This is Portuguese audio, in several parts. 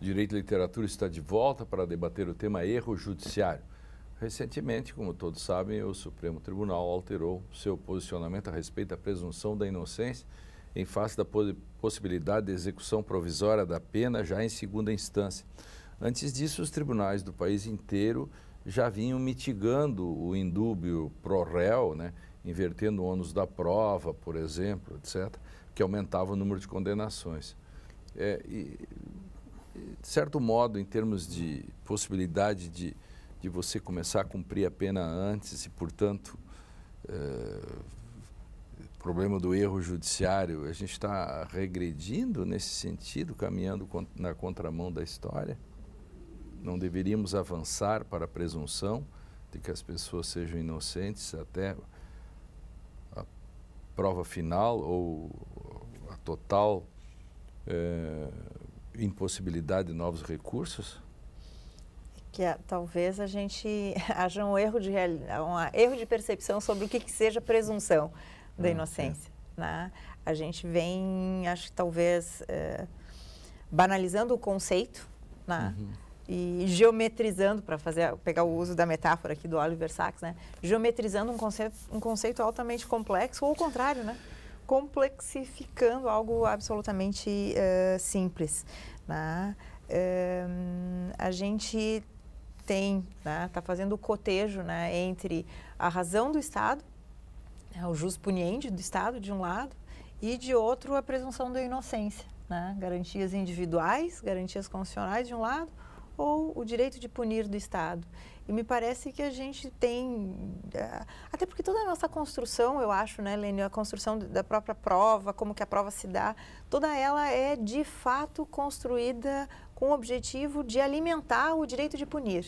Direito e Literatura está de volta para debater o tema erro judiciário. Recentemente, como todos sabem, o Supremo Tribunal alterou seu posicionamento a respeito da presunção da inocência em face da possibilidade de execução provisória da pena já em segunda instância. Antes disso, os tribunais do país inteiro já vinham mitigando o indúbio pro réu, né, invertendo o ônus da prova, por exemplo, etc., que aumentava o número de condenações. De certo modo, em termos de possibilidade de você começar a cumprir a pena antes e, portanto, problema do erro judiciário, a gente está regredindo nesse sentido, caminhando na contramão da história? Não deveríamos avançar para a presunção de que as pessoas sejam inocentes até a prova final ou a total impossibilidade de novos recursos? Talvez a gente haja um erro de percepção sobre o que seja presunção da inocência. Né? A gente vem, acho que talvez, banalizando o conceito, né? E geometrizando, para pegar o uso da metáfora aqui do Oliver Sacks, né? Geometrizando um conceito altamente complexo, ou o contrário, né? Complexificando algo absolutamente simples. Né? A gente está fazendo o cotejo, né, entre a razão do Estado, o jus puniendi do Estado, de um lado, e de outro a presunção da inocência. Né? Garantias individuais, garantias constitucionais de um lado, ou o direito de punir do Estado. E me parece que a gente tem, até porque toda a nossa construção, eu acho, né, Lênio, a construção da própria prova, como que a prova se dá, toda ela é de fato construída com o objetivo de alimentar o direito de punir.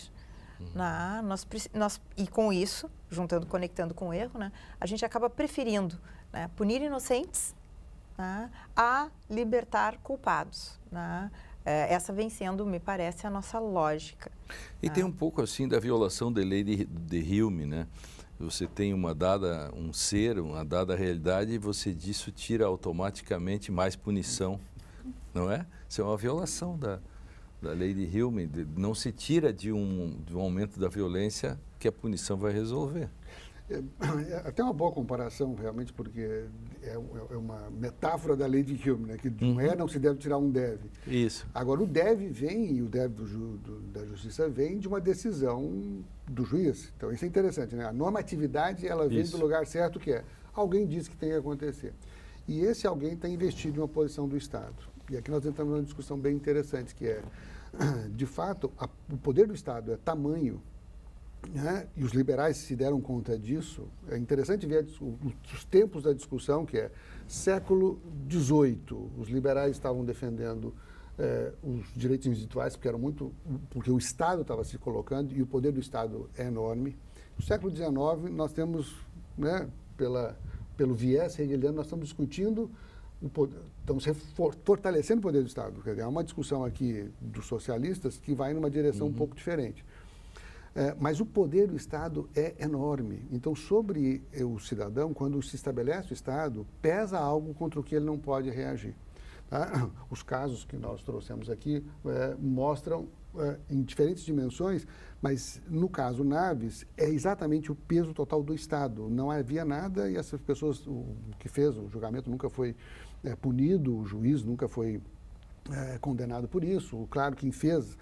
E com isso, conectando com o erro, né, a gente acaba preferindo, né, punir inocentes, né, a libertar culpados. Né? Essa vem sendo, me parece, a nossa lógica. E tem um pouco assim da violação da lei de Hume, né? Você tem uma dada realidade e você disso tira automaticamente mais punição, não é? Isso é uma violação da lei de Hume. Não se tira de um aumento da violência que a punição vai resolver. É até uma boa comparação, realmente, porque é uma metáfora da lei de Hume, né? Que de um não se deve tirar um deve. Isso. Agora, o deve vem, e o deve da justiça vem de uma decisão do juiz. Então, isso é interessante, né? A normatividade, ela vem do lugar certo, que é alguém diz que tem que acontecer. E esse alguém está investido em uma posição do Estado. E aqui nós entramos numa discussão bem interessante, que é, de fato, o poder do Estado é tamanho, né? E os liberais se deram conta disso. É interessante ver os tempos da discussão, que é século XVIII. Os liberais estavam defendendo os direitos individuais, porque o Estado estava se colocando e o poder do Estado é enorme. No século XIX, nós temos, né, pelo viés hegeliano, nós estamos discutindo estamos fortalecendo o poder do Estado. Quer dizer, há uma discussão aqui dos socialistas que vai numa direção um pouco diferente. Mas o poder do Estado é enorme. Então, sobre o cidadão, quando se estabelece o Estado, pesa algo contra o que ele não pode reagir. Tá? Os casos que nós trouxemos aqui mostram em diferentes dimensões, mas no caso Naves, é exatamente o peso total do Estado. Não havia nada e essas pessoas, o que fez o julgamento nunca foi punido, o juiz nunca foi condenado por isso. Claro, quem fez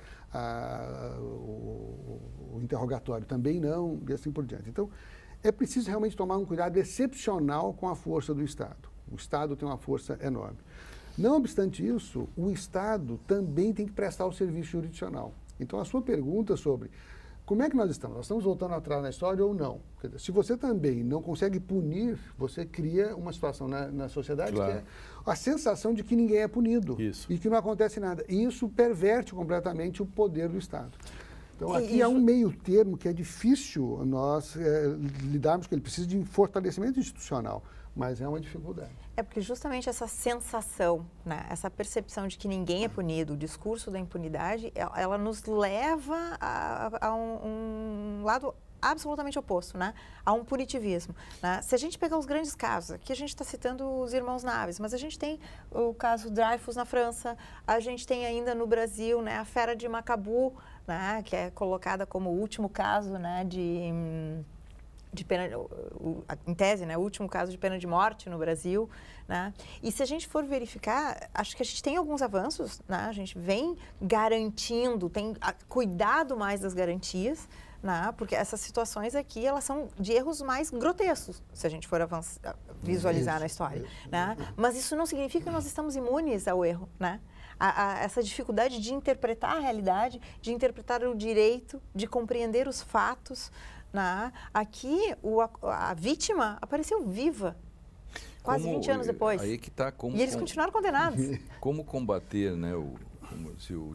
o interrogatório também não, e assim por diante. Então, é preciso realmente tomar um cuidado excepcional com a força do Estado. O Estado tem uma força enorme. Não obstante isso, o Estado também tem que prestar o serviço jurisdicional. Então, a sua pergunta sobre como é que nós estamos? Nós estamos voltando atrás na história ou não? Quer dizer, se você também não consegue punir, você cria uma situação na sociedade, claro, que é a sensação de que ninguém é punido e que não acontece nada. E isso perverte completamente o poder do Estado. Então, aqui há um meio termo que é difícil nós lidarmos com ele. Precisa de fortalecimento institucional, mas é uma dificuldade. É porque justamente essa sensação, né, essa percepção de que ninguém é punido, o discurso da impunidade, ela nos leva a um lado absolutamente oposto, né? A um punitivismo, né? Se a gente pegar os grandes casos, aqui a gente está citando os irmãos Naves, mas a gente tem o caso Dreyfus na França, a gente tem ainda no Brasil, né, a Fera de Macabu, né, que é colocada como o último caso, né, de pena, em tese, né, o último caso de pena de morte no Brasil, né? E se a gente for verificar, acho que a gente tem alguns avanços, né? A gente vem garantindo, tem cuidado mais das garantias, né? Porque essas situações aqui, elas são de erros mais grotescos, se a gente for visualizar na história, né? Mas isso não significa que nós estamos imunes ao erro, né? Essa dificuldade de interpretar a realidade, de interpretar o direito, de compreender os fatos, né? Aqui, a vítima apareceu viva, quase 20 anos depois. Aí que tá, e eles continuaram condenados. Como combater, né, se o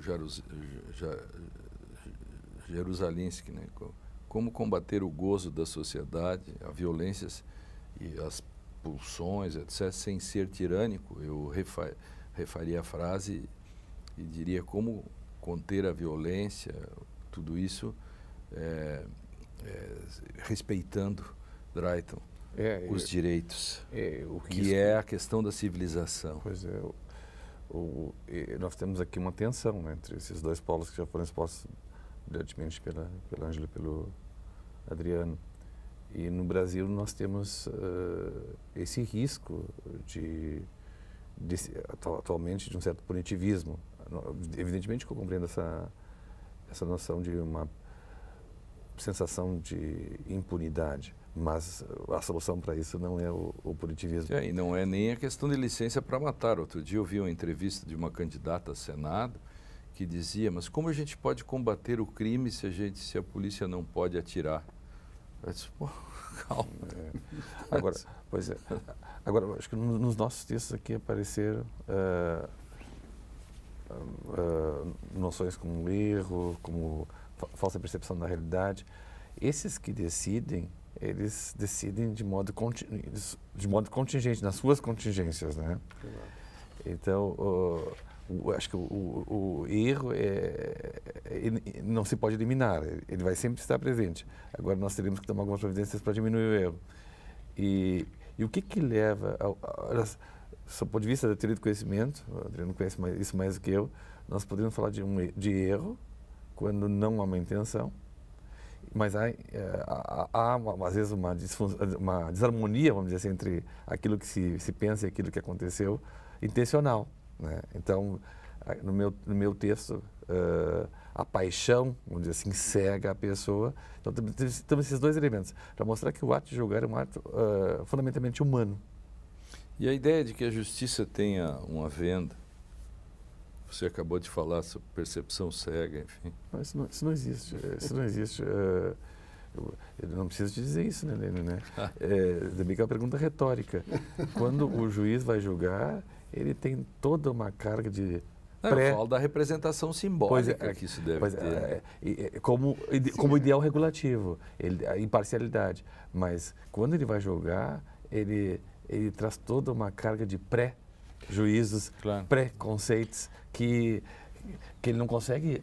Jaruzelski, né, como combater o gozo da sociedade, a violências e as pulsões, etc., sem ser tirânico? Eu refaria a frase e diria como conter a violência, tudo isso respeitando, Drayton, os direitos, que é a questão da civilização. Pois é, nós temos aqui uma tensão, né, entre esses dois polos que já foram expostos brilhantemente pela Ângela e pelo Adriano. E no Brasil nós temos esse risco atualmente de um certo punitivismo. Evidentemente que eu compreendo essa noção de uma sensação de impunidade, mas a solução para isso não é o punitivismo. E não é nem a questão de licença para matar. Outro dia eu vi uma entrevista de uma candidata a Senado que dizia, mas como a gente pode combater o crime se a polícia não pode atirar? Eu disse, pô, calma. Agora, pois é. Agora, acho que nos nossos textos aqui apareceram noções como erro, como falsa percepção da realidade. Esses que decidem, eles decidem de modo contingente, nas suas contingências, né? Então, acho que o erro não se pode eliminar, ele vai sempre estar presente. Agora nós teremos que tomar algumas providências para diminuir o erro. E o que leva, do ponto de vista da teoria do conhecimento, o Adriano conhece isso mais do que eu, nós poderíamos falar de erro quando não há uma intenção, mas há às vezes uma desarmonia, vamos dizer assim, entre aquilo que se pensa e aquilo que aconteceu, intencional, né? Então, no meu texto, a paixão, vamos dizer assim, cega a pessoa. Então, temos esses dois elementos, para mostrar que o ato de julgar é um ato fundamentalmente humano. E a ideia de que a justiça tenha uma venda, você acabou de falar sobre percepção cega, enfim. Isso não existe. Isso não existe. Eu não preciso te dizer isso, né, Lênin? Né? Também que é uma pergunta retórica. Quando o juiz vai julgar, ele tem toda uma carga de eu falo da representação simbólica que isso deve ter. Como ideal regulativo, a imparcialidade. Mas quando ele vai julgar, ele traz toda uma carga de pré-juízos, claro, pré-conceitos que ele não consegue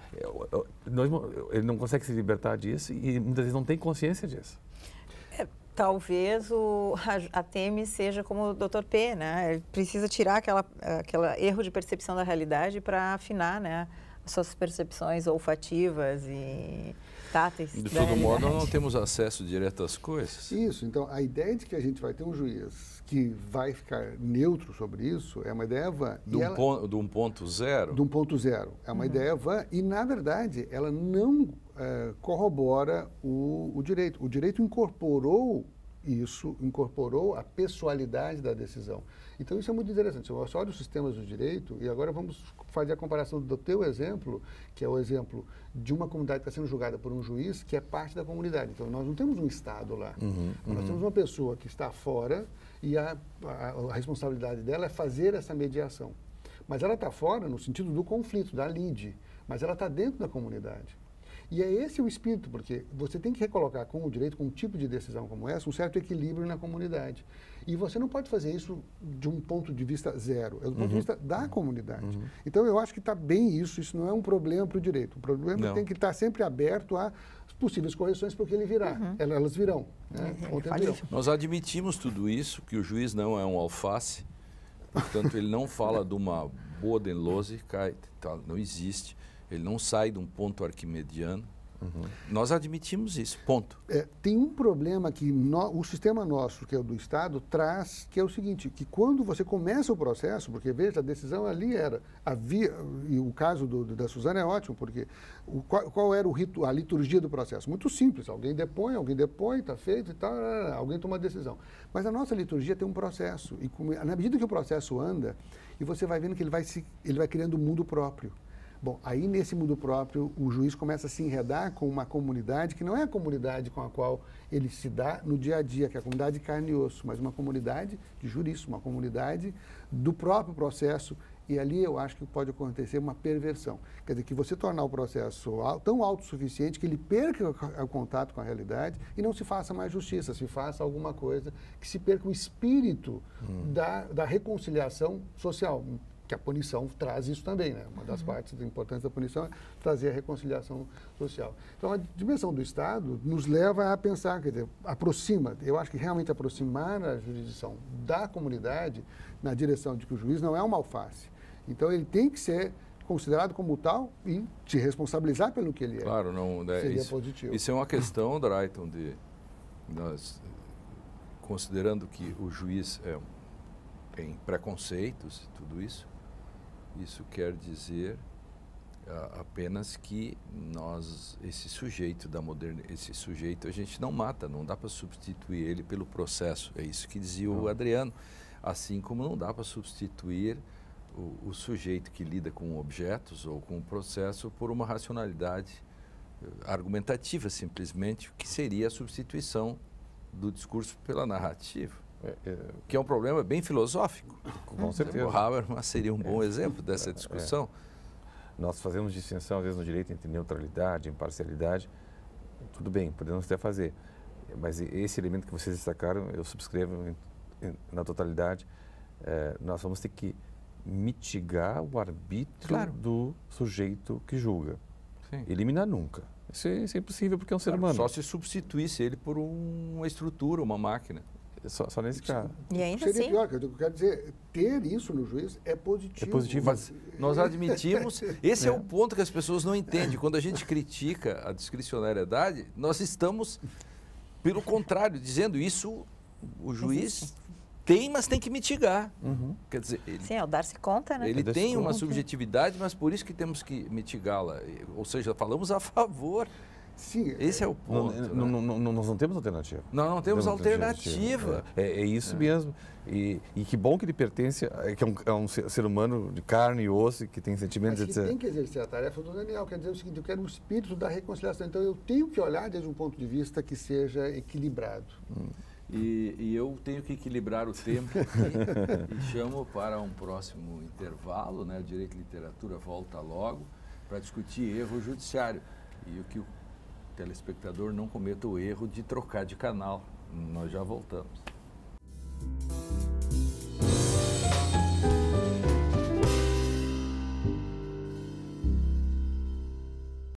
se libertar disso e muitas vezes não tem consciência disso. Talvez a Temis seja como o Dr. P, né? Ele precisa tirar aquela erro de percepção da realidade para afinar, né, as suas percepções olfativas e táteis. De todo modo, nós não temos acesso direto às coisas. Isso. Então, a ideia de que a gente vai ter um juiz que vai ficar neutro sobre isso é uma ideia vã. De um ponto zero? De um ponto zero. É uma ideia vã e, na verdade, ela não corrobora o direito. O direito incorporou a pessoalidade da decisão. Então, isso é muito interessante. Você olha os sistemas do direito, e agora vamos fazer a comparação do teu exemplo, que é o exemplo de uma comunidade que está sendo julgada por um juiz que é parte da comunidade. Então, nós não temos um Estado lá. Nós temos uma pessoa que está fora e a responsabilidade dela é fazer essa mediação. Mas ela está fora no sentido do conflito, da lide, mas ela está dentro da comunidade. E é esse o espírito, porque você tem que recolocar com o direito, com um tipo de decisão como essa, um certo equilíbrio na comunidade. E você não pode fazer isso de um ponto de vista zero, é do ponto de vista da comunidade. Então, eu acho que está bem isso não é um problema para o direito. O problema tem que estar sempre aberto a possíveis correções, porque ele virá, elas virão. Né? Nós admitimos tudo isso, que o juiz não é um alface, portanto, ele não fala de uma Bodenlosigkeit, não existe, ele não sai de um ponto arquimediano. Nós admitimos isso, ponto. Tem um problema que o sistema nosso, que é o do Estado, traz, que é o seguinte, que quando você começa o processo, porque veja, a decisão ali e o caso da Suzana é ótimo, porque qual era a liturgia do processo? Muito simples, alguém depõe, está feito e tal, alguém toma a decisão. Mas a nossa liturgia tem um processo, e na medida que o processo anda, e você vai vendo que ele vai criando um mundo próprio. Bom, aí nesse mundo próprio, o juiz começa a se enredar com uma comunidade que não é a comunidade com a qual ele se dá no dia a dia, que é a comunidade de carne e osso, mas uma comunidade de juristas, uma comunidade do próprio processo. E ali eu acho que pode acontecer uma perversão. Quer dizer, que você tornar o processo tão autossuficiente que ele perca o contato com a realidade e não se faça mais justiça, se faça alguma coisa que se perca o espírito da reconciliação social. Que a punição traz isso também, né? Uma das partes importantes da punição é trazer a reconciliação social. Então, a dimensão do Estado nos leva a pensar, quer dizer, eu acho que realmente aproximar a jurisdição da comunidade na direção de que o juiz não é uma alface. Então, ele tem que ser considerado como tal e te responsabilizar pelo que ele é. Claro, seria positivo. Isso é uma questão, Drayton, nós considerando que o juiz tem preconceitos e tudo isso. Isso quer dizer apenas que esse sujeito a gente não mata, não dá para substituir ele pelo processo. É isso que dizia o Adriano. Assim como não dá para substituir o sujeito que lida com objetos ou com o processo por uma racionalidade argumentativa, simplesmente, que seria a substituição do discurso pela narrativa. Que é um problema bem filosófico. Com certeza. O Habermas seria um bom exemplo dessa discussão. Nós fazemos distinção, às vezes, no direito entre neutralidade e imparcialidade. Tudo bem, podemos até fazer. Mas esse elemento que vocês destacaram, eu subscrevo na totalidade. Nós vamos ter que mitigar o arbítrio do sujeito que julga. Sim. Eliminar nunca. Isso é impossível porque é um ser humano. Só se substituísse ele por uma estrutura, uma máquina. Só nesse caso. E ainda seria pior, eu quero dizer, ter isso no juiz é positivo. É positivo. Mas nós admitimos, esse é o ponto que as pessoas não entendem. Quando a gente critica a discricionariedade, nós estamos, pelo contrário, dizendo isso, o juiz tem, mas tem que mitigar. Quer dizer, sim, ao dar-se conta, né? Ele tem uma subjetividade, mas por isso que temos que mitigá-la. Ou seja, falamos a favor. Sim, esse é o ponto. Nós não temos alternativa. Não temos alternativa. É isso mesmo. E que bom que ele pertence, que é um ser humano de carne e osso, que tem sentimentos, mas que etc. tem que exercer a tarefa do Daniel. Quer dizer o seguinte, eu quero o espírito da reconciliação. Então, eu tenho que olhar desde um ponto de vista que seja equilibrado. E eu tenho que equilibrar o tempo e chamo para um próximo intervalo, né? O Direito e Literatura volta logo para discutir erro judiciário. E o que o telespectador não cometa o erro de trocar de canal. Nós já voltamos.